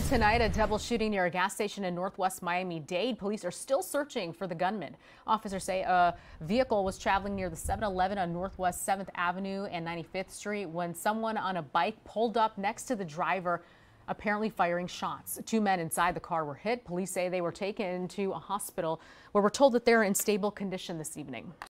Tonight, a double shooting near a gas station in northwest Miami-Dade. Police are still searching for the gunman. Officers say a vehicle was traveling near the 7-Eleven on Northwest 7th Avenue and 95th Street when someone on a bike pulled up next to the driver, apparently firing shots. Two men inside the car were hit. Police say they were taken to a hospital where we're told that they're in stable condition this evening.